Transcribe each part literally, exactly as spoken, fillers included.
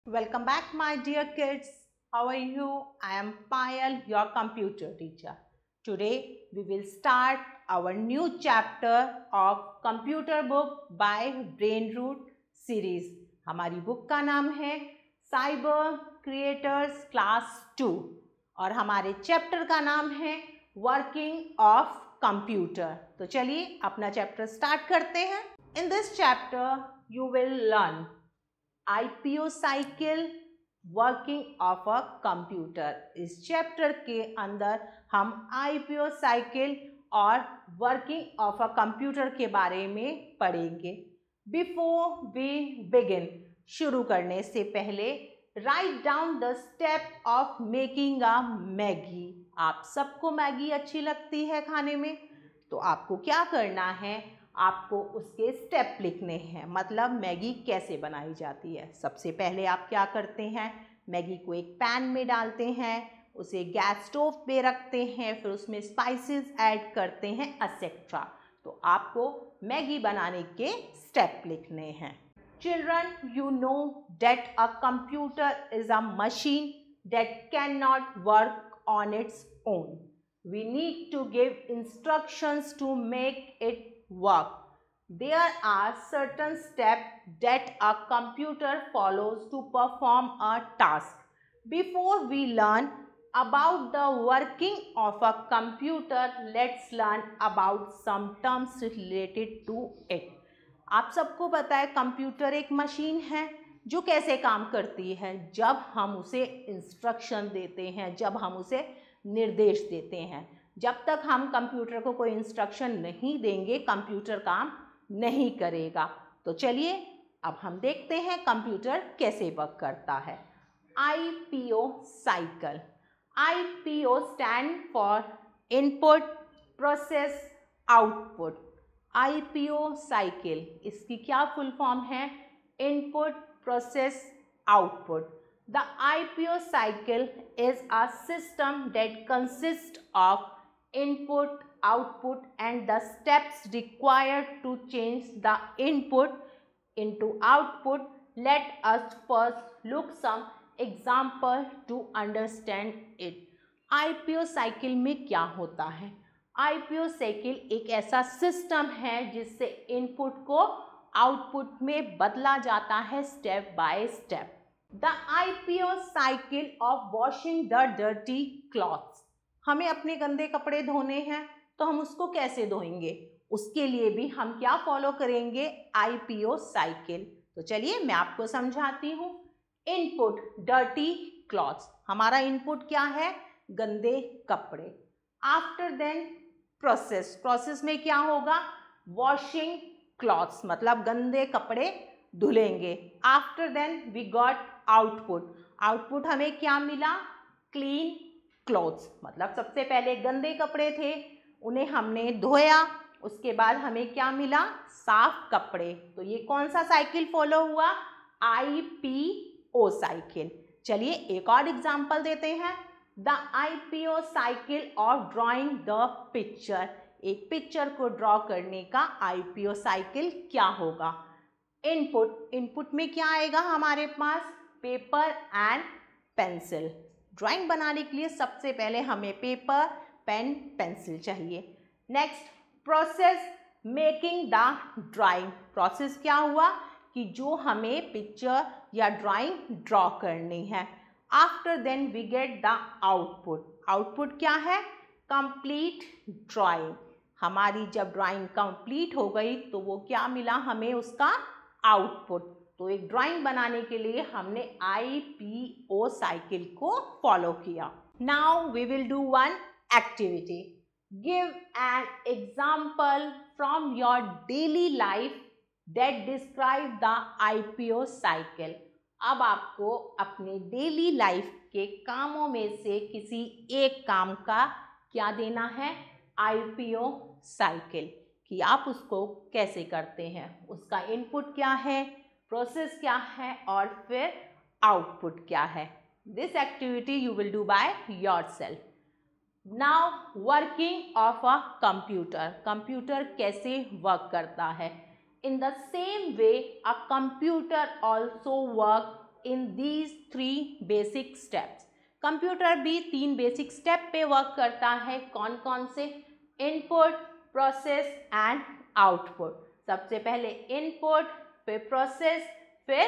Welcome back, my dear kids. How are you? I am Payal, your computer teacher. Today, we will start our new chapter of computer book by Brainroot series. हमारी book का नाम है cyber creators class to और हमारे chapter का नाम है working of computer. तो चलिए अपना चैप्टर स्टार्ट करते हैं. In this chapter you will learn I P O cycle working of a computer. इस चैप्टर के अंदर हम आई पी ओ साइकिल और वर्किंग ऑफ अ कंप्यूटर के बारे में पढ़ेंगे. बिफोर वी बिगिन, शुरू करने से पहले write down the step of making a Maggi. आप सबको मैगी अच्छी लगती है खाने में, तो आपको क्या करना है, आपको उसके स्टेप लिखने हैं. मतलब मैगी कैसे बनाई जाती है. सबसे पहले आप क्या करते हैं, मैगी को एक पैन में डालते हैं, उसे गैस स्टोव पे रखते हैं, फिर उसमें स्पाइसेस ऐड करते हैं एक्सेट्रा. तो आपको मैगी बनाने के स्टेप लिखने हैं. Children, you know that a computer is a machine that can not work on its own. We need to give instructions to make it work. There are certain steps that a computer follows to perform a task. Before we learn about the working of a computer, let's learn about some terms related to it. आप सबको पता है computer एक machine है जो कैसे काम करती है. जब हम उसे इंस्ट्रक्शन देते हैं, जब हम उसे निर्देश देते हैं, जब तक हम कंप्यूटर को कोई इंस्ट्रक्शन नहीं देंगे कंप्यूटर काम नहीं करेगा. तो चलिए अब हम देखते हैं कंप्यूटर कैसे वर्क करता है. I P O cycle. I P O stand for input process output. I P O cycle, इसकी क्या फुल फॉर्म है, input process output. The I P O cycle is a system that consists of input, output and the steps required to change the input into output. Let us first look some example to understand it. I P O cycle में क्या होता है. I P O cycle एक ऐसा system है जिससे input को output में बदला जाता है step by step. The I P O cycle of washing the dirty clothes. हमें अपने गंदे कपड़े धोने हैं तो हम उसको कैसे धोएंगे, उसके लिए भी हम क्या फॉलो करेंगे, I P O साइकिल. तो चलिए मैं आपको समझाती हूँ. इनपुट डर्टी क्लॉथ्स, हमारा इनपुट क्या है, गंदे कपड़े. आफ्टर देन प्रोसेस, प्रोसेस में क्या होगा, वॉशिंग क्लॉथ्स, मतलब गंदे कपड़े धुलेंगे. After then we got output. Output हमें क्या मिला, क्लीन क्लोथ्स, मतलब सबसे पहले गंदे कपड़े थे उन्हें हमने धोया, उसके बाद हमें क्या मिला, साफ कपड़े. तो ये कौन सा साइकिल फॉलो हुआ, आई पी ओ साइकिल. चलिए एक और एग्जांपल देते हैं. The I P O cycle of drawing the picture. एक पिक्चर को ड्रॉ करने का आई पी ओ साइकिल क्या होगा. इनपुट, इनपुट में क्या आएगा हमारे पास, पेपर एंड पेंसिल. ड्राइंग बनाने के लिए सबसे पहले हमें पेपर, पेन, पेंसिल चाहिए. Next process, making the drawing. Process क्या हुआ कि जो हमें पिक्चर या ड्राइंग ड्रॉ करनी है. After then we get the output. Output क्या है, कंप्लीट ड्राइंग. हमारी जब ड्राइंग कंप्लीट हो गई तो वो क्या मिला हमें, उसका आउटपुट. तो एक ड्राइंग बनाने के लिए हमने आई पी ओ साइकिल को फॉलो किया. Now we will do one activity. Give an example from your daily life that describe the I P O cycle. अब आपको अपने डेली लाइफ के कामों में से किसी एक काम का क्या देना है, आई पी ओ साइकिल, कि आप उसको कैसे करते हैं, उसका इनपुट क्या है, प्रोसेस क्या है और फिर आउटपुट क्या है. This activity you will do by yourself. Now working of a computer. Computer कैसे वर्क करता है. In the same way a computer also work in these three basic steps. Computer भी तीन बेसिक स्टेप पे work करता है. कौन कौन से? Input, process and output. सबसे पहले इनपुट, फिर प्रोसेस, फिर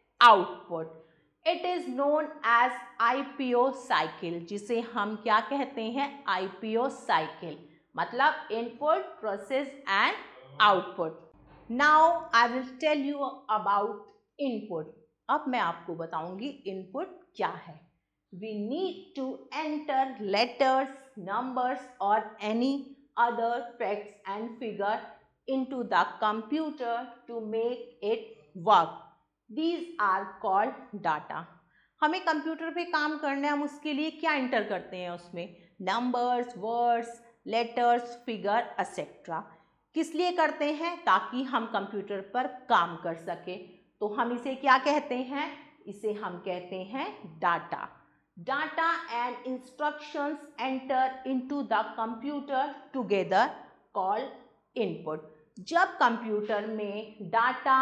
output. It is known as I P O cycle, जिसे हम क्या कहते हैं? आई पी ओ साइकिल, मतलब input, process and output. Now I will tell you about input. अब मैं आपको बताऊंगी इनपुट क्या है. We need to enter letters, numbers और any other facts and figure into the computer to make it work. These are called data. हमें computer पे काम करना है, हम उसके लिए क्या एंटर करते हैं? उसमें numbers, words, letters, figure etcetera. किस लिए करते हैं? ताकि हम कंप्यूटर पर काम कर सके. तो हम इसे क्या कहते हैं? इसे हम कहते हैं data. Data and instructions enter into the computer together called input. जब कंप्यूटर में डाटा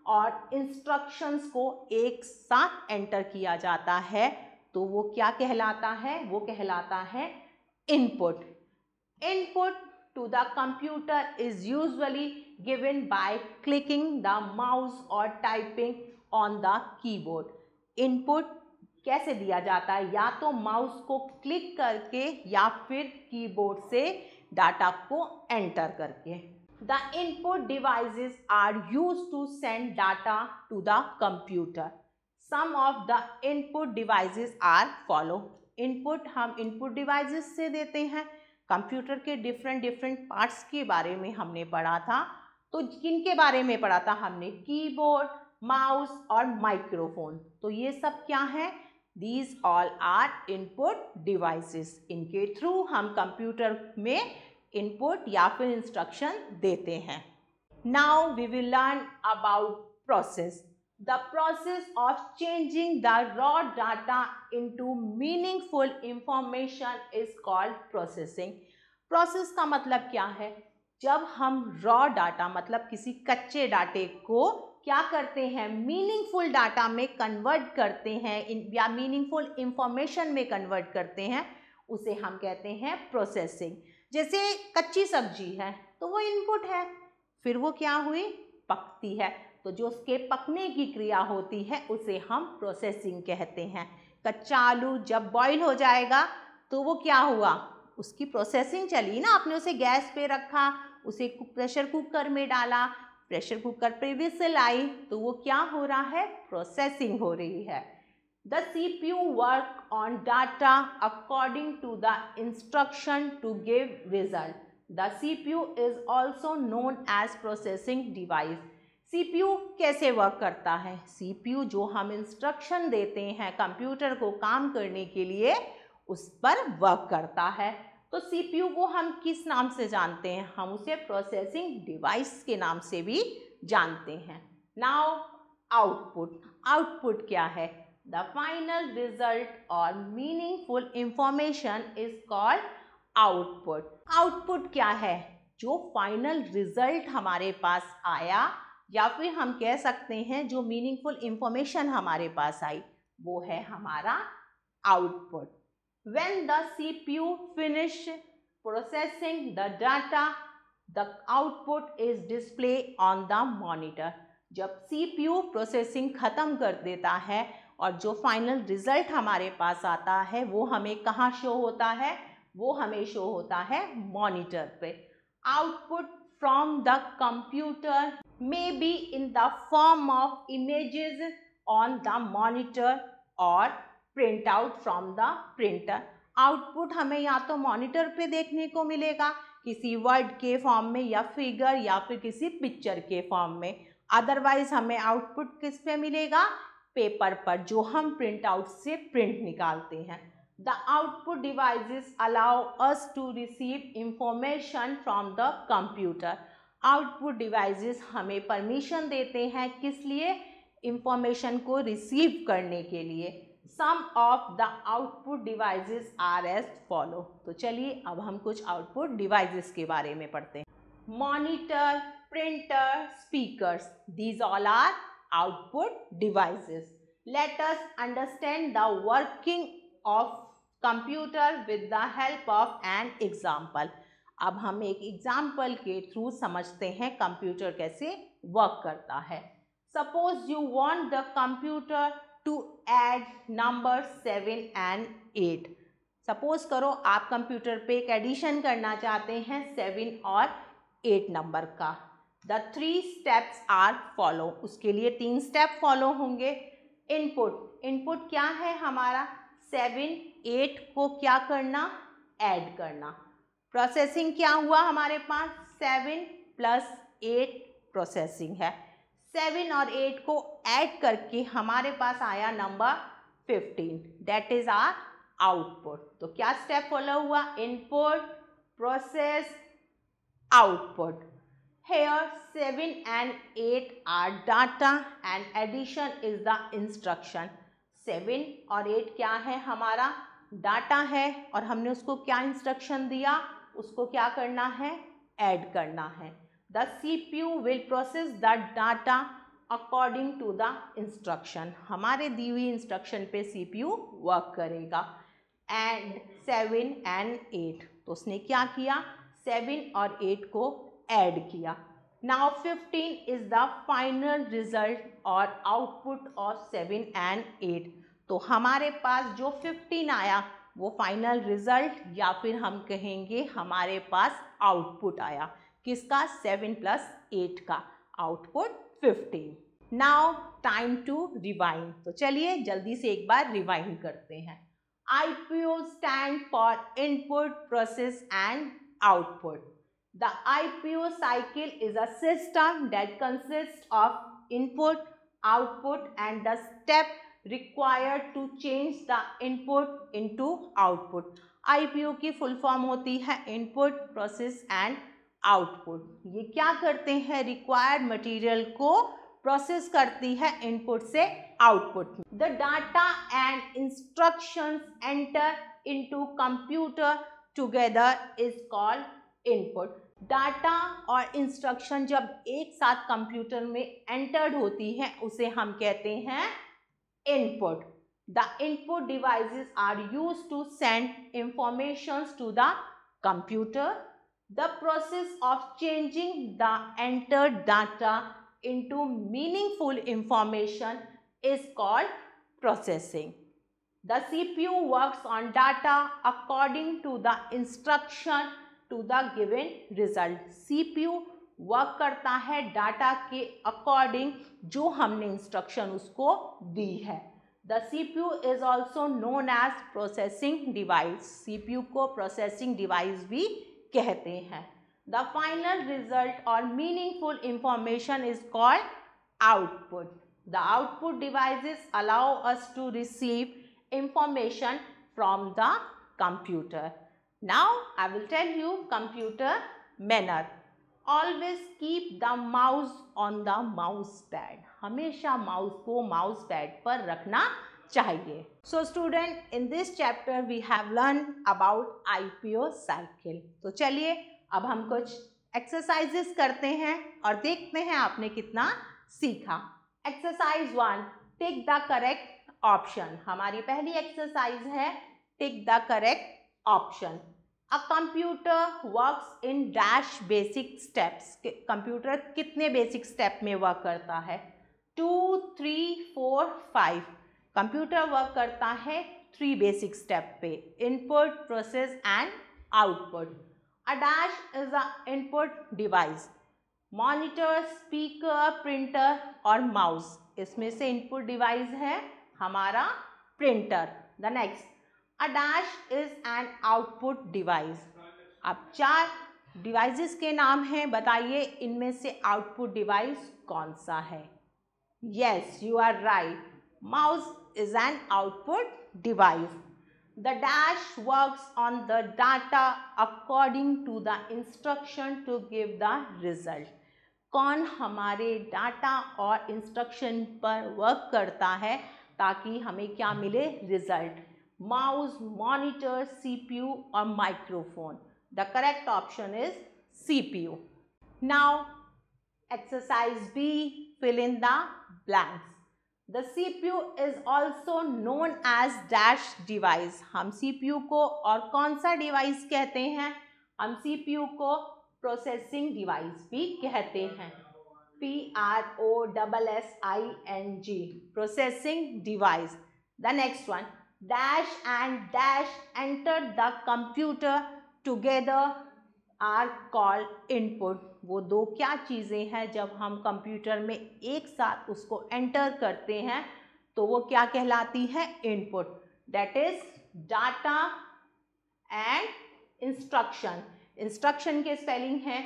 और इंस्ट्रक्शंस को एक साथ एंटर किया जाता है तो वो क्या कहलाता है? वो कहलाता है input. Input to the computer is usually given by clicking the mouse और typing on the keyboard. Input कैसे दिया जाता है? या तो माउस को क्लिक करके या फिर कीबोर्ड से डाटा को एंटर करके. The input devices are used to send data to the computer. Some of the input devices are follow. Input हम input devices से देते हैं. कंप्यूटर के different different parts के बारे में हमने पढ़ा था. तो किन के बारे में पढ़ा था हमने? कीबोर्ड, माउस और माइक्रोफोन. तो ये सब क्या है? These all are input devices. इनके थ्रू हम कंप्यूटर में इनपुट या फिर इंस्ट्रक्शन देते हैं. Now we will learn about process. The process of changing the raw data into meaningful information is called processing. Process का मतलब क्या है? जब हम रॉ डाटा मतलब किसी कच्चे डाटे को क्या करते हैं? मीनिंगफुल डाटा में कन्वर्ट करते हैं या मीनिंगफुल इंफॉर्मेशन में कन्वर्ट करते हैं, उसे हम कहते हैं प्रोसेसिंग. जैसे कच्ची सब्जी है तो वो इनपुट है, फिर वो क्या हुई? पकती है. तो जो उसके पकने की क्रिया होती है उसे हम प्रोसेसिंग कहते हैं. कच्चा आलू जब बॉईल हो जाएगा तो वो क्या हुआ? उसकी प्रोसेसिंग चली ना. आपने उसे गैस पे रखा, उसे प्रेशर कुकर में डाला, प्रेशर कुकर पे विसल आई, तो वो क्या हो रहा है? प्रोसेसिंग हो रही है. The C P U work on data according to the instruction to give result. The C P U is also known as processing device. C P U कैसे वर्क करता है? C P U जो हम instruction देते हैं computer को काम करने के लिए, उस पर वर्क करता है. तो C P U को हम किस नाम से जानते हैं? हम उसे प्रोसेसिंग डिवाइस के नाम से भी जानते हैं. Now output. आउटपुट क्या है? The final result or meaningful information is called output. Output क्या है? जो final result हमारे पास आया या फिर हम कह सकते हैं जो meaningful information हमारे पास आई, वो है हमारा output. When the C P U finish processing the data, the output is displayed on the monitor. जब C P U प्रोसेसिंग खत्म कर देता है और जो फाइनल रिजल्ट हमारे पास आता है वो हमें कहाँ शो होता है? वो हमें शो होता है मॉनिटर पे. Output from the computer may be in the form of images on the monitor और print out from the printer. Output हमें या तो मॉनिटर पे देखने को मिलेगा किसी वर्ड के फॉर्म में या फिगर या फिर किसी पिक्चर के फॉर्म में. अदरवाइज हमें आउटपुट किस पे मिलेगा? पेपर पर, जो हम प्रिंट आउट से प्रिंट निकालते हैं. The output devices allow us to receive information from the computer. Output devices हमें परमिशन देते हैं किस लिए? इंफॉर्मेशन को रिसीव करने के लिए. Some of the output devices are as follow. तो चलिए अब हम कुछ आउटपुट डिवाइसेस के बारे में पढ़ते हैं. Monitor, printer, speakers, these all are output devices. Let us understand the working of computer with the help of an example. अब हम एक एग्जाम्पल के थ्रू समझते हैं कंप्यूटर कैसे वर्क करता है. Suppose you want the computer to add number seven and eight. Suppose करो आप कंप्यूटर पे एक एडिशन करना चाहते हैं सेवन और एट नंबर का. The three steps are follow. उसके लिए तीन स्टेप फॉलो होंगे. इनपुट, इनपुट क्या है हमारा, सेवन एट को क्या करना, ऐड करना. प्रोसेसिंग क्या हुआ हमारे पास, सेवन प्लस एट प्रोसेसिंग है. सेवन और एट को ऐड करके हमारे पास आया number fifteen. That is our output. तो क्या स्टेप फॉलो हुआ, input, process, output. Here seven and eight are data and addition is the instruction. Seven और एट क्या है हमारा, डाटा है, और हमने उसको क्या इंस्ट्रक्शन दिया, उसको क्या करना है, ऐड करना है. The C P U will process the data according to the instruction. हमारे दी हुई इंस्ट्रक्शन पे C P U वर्क करेगा. एंड सेवन एंड एट, तो उसने क्या किया, सेवन और एट को ऐड किया. Now fifteen is the final result और output of seven and eight. तो हमारे पास जो फिफ्टीन आया वो फाइनल रिजल्ट, या फिर हम कहेंगे हमारे पास आउटपुट आया. किसका, सेवन प्लस एट का, output fifteen. Now time to rewind. तो चलिए जल्दी से एक बार रिवाइंड करते हैं. I P O stand for input, process and output. The I P O cycle is a system that consists of input, output and the step required to change the input into output. I P O की full form होती है input, process and output. ये क्या करते हैं, required material को process करती है इनपुट से output. The data and instructions enter into computer together is called input. Data और इंस्ट्रक्शन जब एक साथ कंप्यूटर में एंटर्ड होती है उसे हम कहते हैं input. The input devices are used to send informations to the computer. The process of changing the entered data into meaningful information is called processing. The C P U works on data according to the instruction to the given result. C P U work करता है data के according जो हमने instruction उसको दी है. The C P U is also known as processing device. C P U को processing device भी कहते हैं. The final result or meaningful information is called output. The output devices allow us to receive information from the computer. Now I will tell you computer manner. Always keep the mouse on the mouse pad. हमेशा mouse को mouse pad पर रखना चाहिए. So student, in this chapter we have learned about I P O cycle. तो चलिए अब हम कुछ एक्सरसाइजेस करते हैं और देखते हैं आपने कितना सीखा. Exercise one, tick the correct option. हमारी पहली एक्सरसाइज है tick the correct option. A computer works in dash basic steps. Computer कितने बेसिक स्टेप में वर्क करता है, two, three, four, five. Computer work करता है थ्री बेसिक स्टेप पे, input, process and output. A dash is an input device. Monitor, speaker, printer और mouse. इसमें से input device है हमारा printer. The next, a dash is an output device. अब चार devices के नाम हैं, बताइए इनमें से output device कौन सा है. Yes, you are right. Mouse is an output device. The dash works on the data according to the instruction to give the result. कौन हमारे डाटा और इंस्ट्रक्शन पर वर्क करता है ताकि हमें क्या मिले, रिजल्ट. माउस, मॉनिटर, सीपीयू और microphone. The correct option is CPU. Now exercise B, fill in the blanks. The C P U is also known as dash device. हम सी पी यू को और कौन सा डिवाइस कहते हैं? हम C P U को प्रोसेसिंग डिवाइस भी कहते हैं। P R O S S I N G, processing device. The next one, dash and dash enter the computer together are called input. वो दो क्या चीज़ें हैं जब हम कंप्यूटर में एक साथ उसको एंटर करते हैं तो वो क्या कहलाती है? Input. That is data and instruction. Instruction के स्पेलिंग है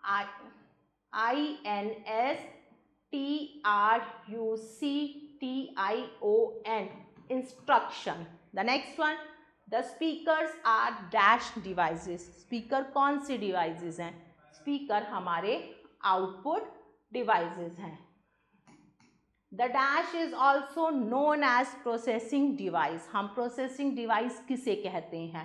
I N S T R U C T I O N, instruction. The next one, the speakers are dash devices. Speaker कौन से devices हैं? Speaker हमारे output devices हैं. The dash is also known as processing device. हम processing device किसे कहते हैं?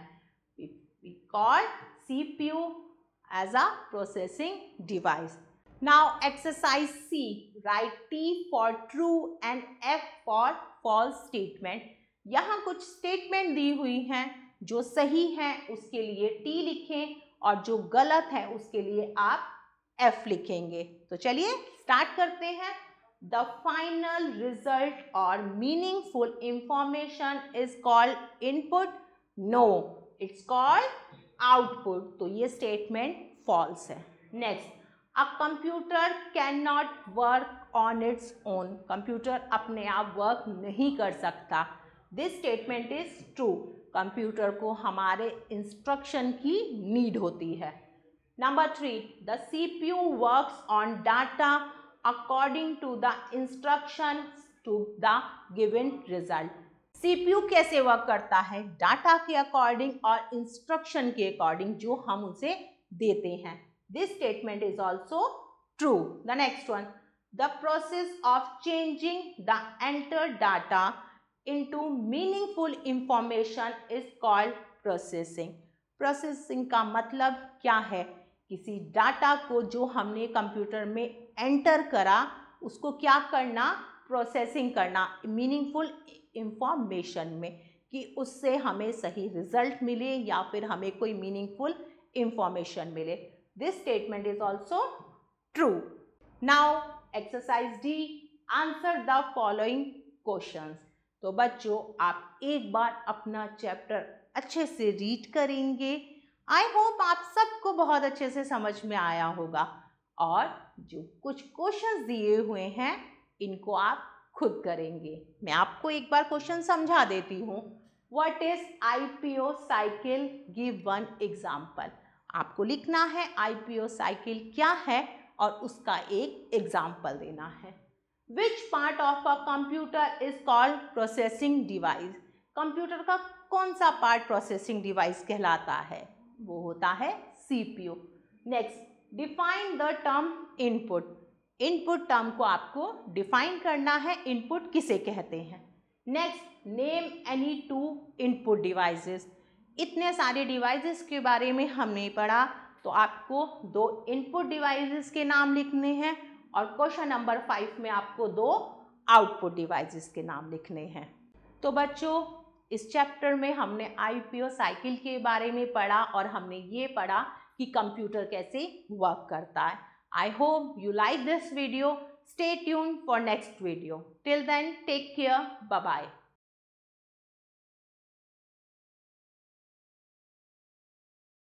We call C P U as a processing device. Now exercise C, write T for true and F for false statement. यहाँ कुछ statement दी हुई हैं, जो सही है उसके लिए T लिखें और जो गलत है उसके लिए आप F लिखेंगे। तो चलिए start करते हैं। The final result or meaningful information is called input. No, it's called output. तो ये statement false है। Next, a computer cannot work on its own. Computer अपने आप work नहीं कर सकता। This statement is true. Computer को हमारे instruction की need होती है। Number three, the C P U works on data according to the instructions to the given result. C P U कैसे वर्क करता है? डाटा के अकॉर्डिंग और इंस्ट्रक्शन के अकॉर्डिंग जो हम उसे देते हैं। This statement is also true. The next one, the process of changing the entered data into meaningful information is called processing. Processing का मतलब क्या है? किसी डाटा को जो हमने कंप्यूटर में एंटर करा उसको क्या करना? प्रोसेसिंग करना मीनिंगफुल इंफॉर्मेशन में, कि उससे हमें सही रिजल्ट मिले या फिर हमें कोई मीनिंगफुल इंफॉर्मेशन मिले। This statement is also true. Now exercise D, answer the following questions. तो बच्चों आप एक बार अपना चैप्टर अच्छे से रीड करेंगे। आई होप आप सबको बहुत अच्छे से समझ में आया होगा और जो कुछ क्वेश्चंस दिए हुए हैं इनको आप खुद करेंगे। मैं आपको एक बार क्वेश्चन समझा देती हूँ। What is I P O cycle? Give one example. आपको लिखना है I P O cycle क्या है और उसका एक एग्जाम्पल देना है। Which part of a computer is called processing device? Computer का कौन सा पार्ट प्रोसेसिंग डिवाइस कहलाता है? वो होता है C P U. Next, define the term input. Input term को आपको डिफाइन करना है। इनपुट किसे कहते हैं? Next, name any two input devices. इतने सारे डिवाइसेस के बारे में हमने पढ़ा, तो आपको दो इनपुट डिवाइसेस के नाम लिखने हैं और क्वेश्चन नंबर फाइव में आपको दो आउटपुट डिवाइसेस के नाम लिखने हैं। तो बच्चों इस चैप्टर में हमने आई पी ओ साइकिल के बारे में पढ़ा और हमने ये पढ़ा कि कंप्यूटर कैसे वर्क करता है। I hope you like this video. Stay tuned for next video. Till then, take care. Bye-bye.